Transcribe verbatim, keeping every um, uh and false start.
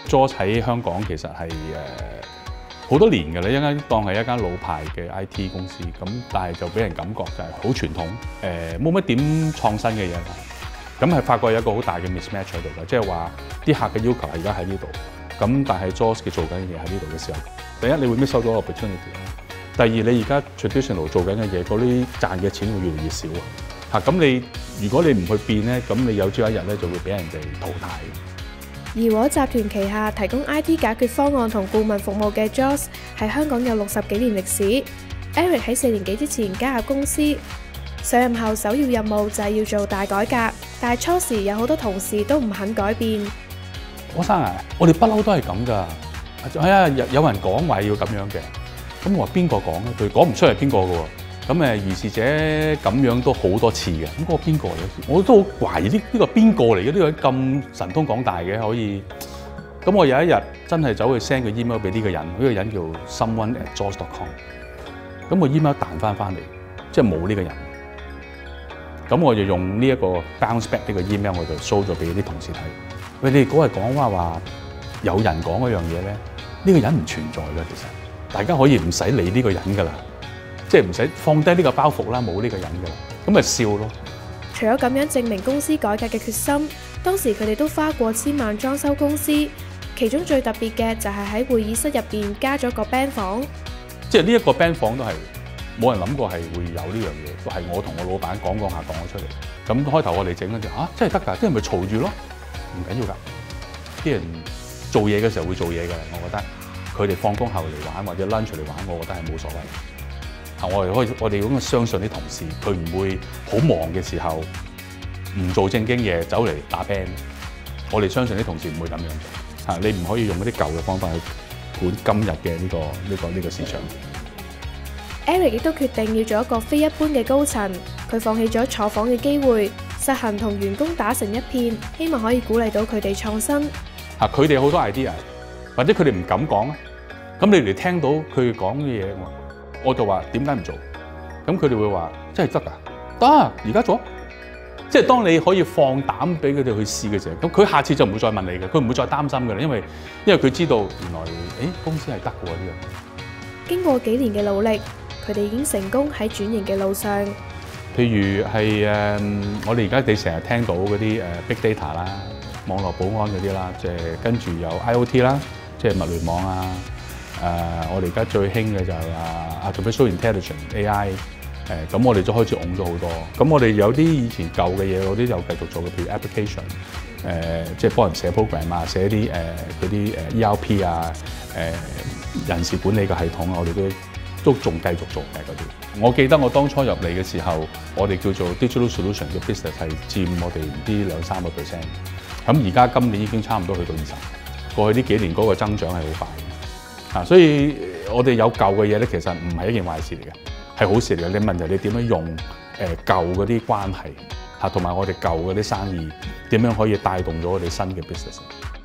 Jaws 喺香港其實係誒好多年㗎啦，一間當係一間老牌嘅 I T 公司，咁但係就俾人感覺就係好傳統，誒冇乜點創新嘅嘢啦。咁係發覺有一個好大嘅 mismatch 喺度嘅，即係話啲客嘅要求係而家喺呢度，咁但係 Jaws 嘅做緊嘅嘢喺呢度嘅時候，第一你會 miss out 咗 opportunity 啦，第二你而家 traditional 做緊嘅嘢，嗰啲賺嘅錢會越嚟越少啊！嚇咁你如果你唔去變咧，咁你有朝一日咧就會俾人哋淘汰。 怡和集團旗下提供 I T 解決方案同顧問服務嘅 Jaws 喺香港有六十幾年歷史。Eric 喺四年幾之前加入公司，上任後首要任務就係要做大改革，但係初時有好多同事都唔肯改變。 柯生啊，我哋不嬲都係咁㗎。係啊，有有人講話要咁樣嘅，咁我話邊個講咧？佢講唔出係邊個㗎喎。咁誒，如是者咁樣都好多次嘅。咁嗰個邊個嚟？我都好懷疑呢呢個邊個嚟嘅？呢個人咁神通廣大嘅可以。咁我有一日真係走去 send 個 email 俾呢個人，呢個人叫 someone at jaws dot com。咁個 email 彈翻翻嚟，即係冇呢個人。咁我就用呢一個 bounce back 呢個 email，我就 show 咗俾啲同事睇。喂，你哋嗰日講話話有人講嗰樣嘢咧，呢個人唔存在㗎，其實大家可以唔使理呢個人㗎啦。即係唔使放低呢個包袱啦，冇呢個人㗎啦，咁咪笑咯。 除咗咁樣證明公司改革嘅決心，當時佢哋都花過千萬裝修公司，其中最特別嘅就係喺會議室入邊加咗個 band 房。 即係呢一個 band 房都係冇人諗過係會有呢樣嘢，都係我同我老闆講講下講咗出嚟。咁開頭我哋整嗰陣嚇，真係得㗎，啲人咪嘈住咯，唔緊要㗎。啲人做嘢嘅時候會做嘢嘅，我覺得佢哋放工後嚟玩或者 lunch 嚟玩，我覺得係冇所謂。我哋可以，我哋咁樣相信啲同事，佢唔會好忙嘅時候唔做正經嘢，走嚟打 band。我哋相信啲同事唔會咁樣做。嚇，你唔可以用嗰啲舊嘅方法去管今日嘅呢個呢個呢個市場。 Eric 亦都決定要做一個非一般嘅高層，佢放棄咗坐房嘅機會，實行同員工打成一片，希望可以鼓勵到佢哋創新。 嚇，佢哋好多 idea，或者佢哋唔敢講咧，咁你哋聽到佢哋講嘅嘢，我就話點解唔做？咁佢哋會話真係得㗎，得而家做。即係當你可以放膽俾佢哋去試嘅時候，咁佢下次就唔會再問你嘅，佢唔會再擔心㗎啦，因為因為佢知道原來誒公司係得㗎喎呢樣。 經過幾年嘅努力，佢哋已經成功喺轉型嘅路上。 譬如係誒，我哋而家你成日聽到嗰啲誒 big data 啦、網絡保安嗰啲啦，即係跟住有 I O T 啦，即係物聯網啊。誒、呃，我哋而家最興嘅就係啊 artificial intelligence A I， 誒、呃，咁我哋就開始擁咗好多。咁我哋有啲以前舊嘅嘢，我啲又繼續做嘅，譬如 application，誒、呃，即係幫人寫 program 啊，寫啲誒嗰啲誒 E R P 啊，誒、呃、人事管理嘅系統啊，我哋都都仲繼續做嘅嗰啲。我記得我當初入嚟嘅時候，我哋叫做 digital solution 嘅 business 係佔我哋唔知兩三個 percent。咁而家今年已經差唔多去到二十。過去呢幾年嗰個增長係好快。啊，所以我哋有舊嘅嘢咧，其實唔係一件壞事嚟嘅，係好事嚟嘅。你問就你點樣用誒、呃、舊嗰啲關係嚇，同埋我哋舊嗰啲生意點樣可以帶動咗我哋新嘅 business。